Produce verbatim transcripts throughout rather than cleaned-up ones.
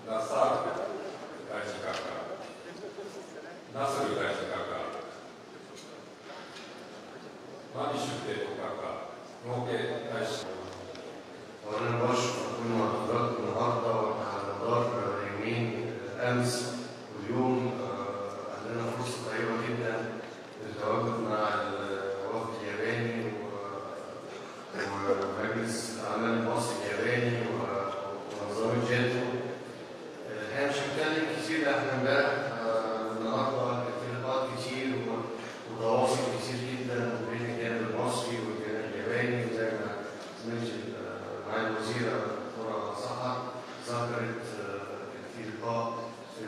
ナサール大使館からナスル大使館からマビシュテとかが農系大使館 وأنا بشكر كل حضراتكم النهارده وإحنا على مدار يومين أمس واليوم عندنا فرصة طيبة جدا للتواجد مع الوفد الياباني ومجلس الأعمال المصري الياباني ونظام الجاتو. الحقيقة مش هنتكلم كتير، احنا امبارح النهارده في لقاءات كتير وتواصل كتير جدا بين الجانب المصري والجانب الياباني، وزي ما زميلتي معالي الوزيرة الدكتورة سحر ذكرت في لقاء في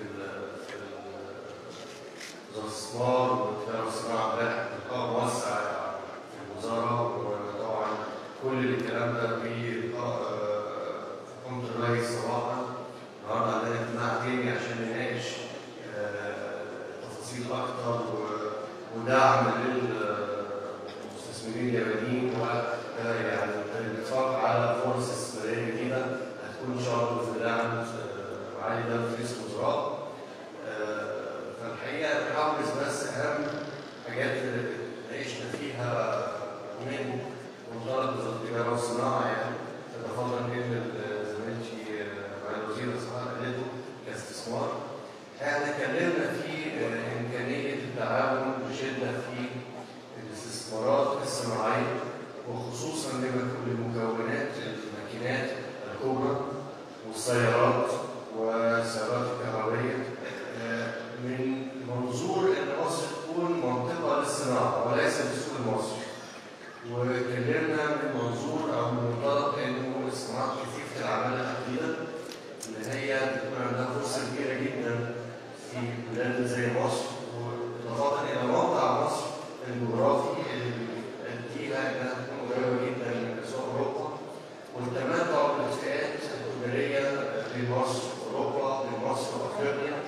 وزارة الاستثمار والتجارة والصناعة امبارح، لقاء موسع في الوزارة، وطبعا كل الكلام ده بلقاء فخامة الرئيس صباحا. النهارده عندنا اجتماع تاني عشان نناقش تفاصيل أكتر ودعم للمستثمرين اليابانيين ويعني الاتفاق على فرص استثمارية جديدة هتكون إن شاء الله في دعم معالي دولة رئيس الوزراء. فالحقيقة بحاولز بس أهم حاجات اللي ناقشنا فيها من منطلق وزارة التجارة والصناعة، يعني تتفضل كلمة زميلتي معالي الوزيرة سحر قالته كاستثمار. احنا اتكلمنا في إمكانية التعاون بشدة في الاستثمارات الصناعية، وخصوصا لمكونات الماكينات الكبرى والسيارات والسيارات الكهربائية، من منظور ان مصر تكون منطقة للصناعة وليس للسوق المصري. واتكلمنا من منظور او من منطلق انه الصناعات كثيفة الأعمال الحديثة اللي هي بتكون عندها فرصة كبيرة جدا في بلاد زي مصر، وإضافة إلى موقع مصر الجغرافي اللي يديها إنها تكون قريبة جدا من سوق أوروبا، والتمتع بالاتفاقات التجارية بين مصر وأوروبا، بين مصر وأفريقيا،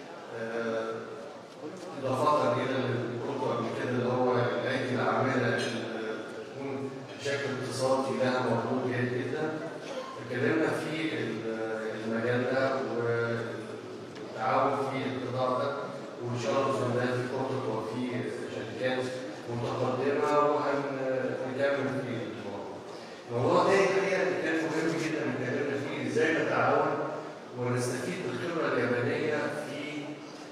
إضافة إلى اللي قلته قبل كده اللي هو أيدي الأعمال اللي تكون بشكل اقتصادي لها مردود جيد جدا. اتكلمنا في المجال ده والتعاون في القطاع ده، وإن شاء الله بإذن الله في خطط وفي شركات متقدمة وهنكمل في الموضوع. الموضوع ده الحقيقة كان مهم جدا نتكلم فيه ازاي نتعاون ونستفيد بالخبرة اليابانية في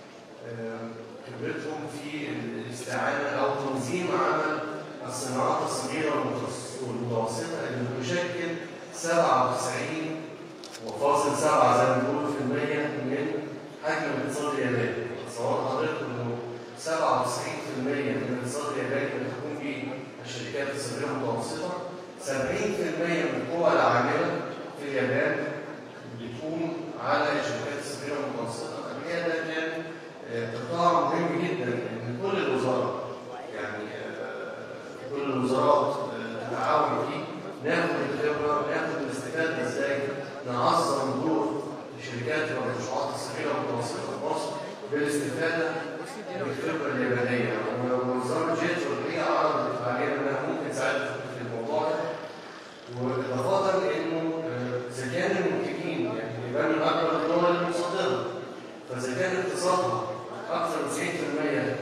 خبرتهم في الاستعانة أو تنظيم عمل الصناعات الصغيرة والمتوسطة اللي بتشكل سبعة وتسعين فاصلة سبعة زي ما بيقولوا في المية من حجم الاقتصاد الياباني. تصور حضرتك انه سبعة وتسعين بالمية من الاقتصاد الياباني اللي بتقوم به الشركات الصغيرة والمتوسطة، سبعين بالمية من القوى العاملة في اليابان بتقوم على الشركات الصغيرة والمتوسطة. الحقيقة ده كان قطاع مهم جدا ان كل الوزارات يعني كل الوزارات تتعاون فيه، ناخد الخبرة، ناخد الاستفادة ازاي نعظم دور الشركات والمشروعات الصغيرة والمتوسطة في مصر بالاستفادة بالخبرة اليابانية. ونظام الجيتو الحقيقة عرضت علينا انها ممكن تساعدنا في الموضوع ده، وإضافة إنه إذا كان المنتجين يعني اليابان من أكبر الدول المصدرة، فإذا كان اقتصادها أكثر من تسعين بالمية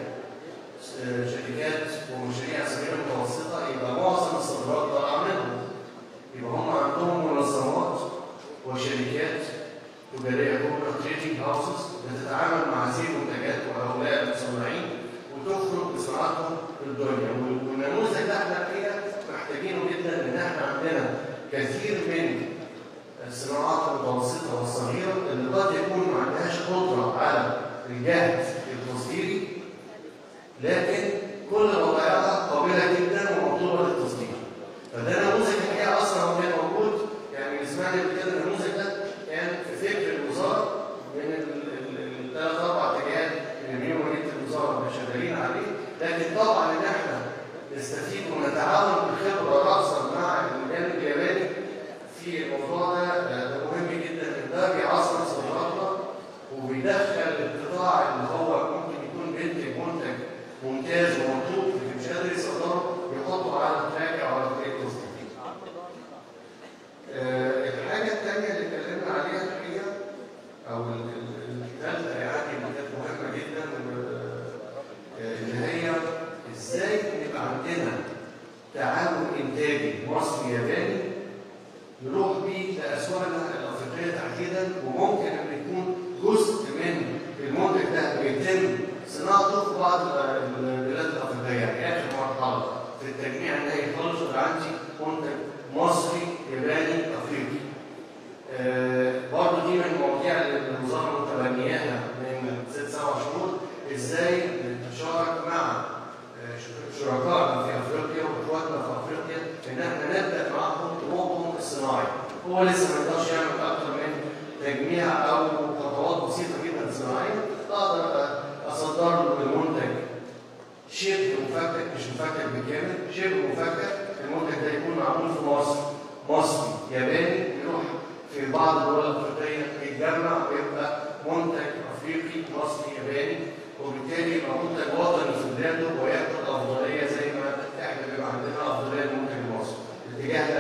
شركات ومشاريع صغيرة متوسطة، يبقى معظم الصادرات طالعة منهم. يبقى هم عندهم منظمات وشركات تجارية كبرى تريدنج هاوسز بتتعامل مع هذه المنتجات وهؤلاء المصنعين وتخرج بصناعتهم للدنيا. والنموذج ده احنا الحقيقة محتاجينه جدا، لأن احنا عندنا كثير من الصناعات المتوسطة والصغيرة اللي قد يكون ما عندهاش قدرة على الجهد التصديري، لكن كل وضعها قابلة جدا ومطلوبة للتصدير. فده نموذج الحقيقة أصلا هو كان موجود، يعني اللي سمعنا كده النموذج ده كان في فكر الوزارة من الثلاث أربع اتجاهات اللي بيهم رئيس الوزارة شغالين عليه. لكن طبعا إن احنا نستفيد ونتعاون بالخبرة رأسا مع الجانب الياباني في الموضوع ده، ده مهم جدا، إن ده بيعظم صادراتنا وبيدخل القطاع اللي هو ممكن يكون بينتج منتج ممتاز ومطلوب اللي مش قادر يصدره يحطه على التراك او على طريق تصدير. الحاجه الثانيه اللي اتكلمنا عليها الحقيقه او برضه في بعض البلاد الافريقيه، يعني اخر مرحله في التجميع النهائي خالص يبقى عندي منتج مصري ياباني افريقي. آه برضه دي من المواضيع اللي النظام متبنياها من ست سبع شهور، ازاي نتشارك مع شركائنا في افريقيا واخواتنا في افريقيا ان احنا نبدا معاهم طرقهم الصناعي. هو لسه ما يقدرش يعمل اكثر من تجميع او خطوات بسيطه جدا صناعيه، اقدر اصدر له المنتج شبه مفكك، مش مفكك بالكامل، شبه مفكك. المنتج ده يكون معمول في مصر، مصري ياباني، يروح في بعض الدول الافريقيه يتجمع ويبقى منتج افريقي مصري ياباني، وبالتالي يبقى منتج وطني في بلاده وياخد افضليه زي ما احنا بيبقى عندنا افضليه للمنتج المصري. الاتجاه ده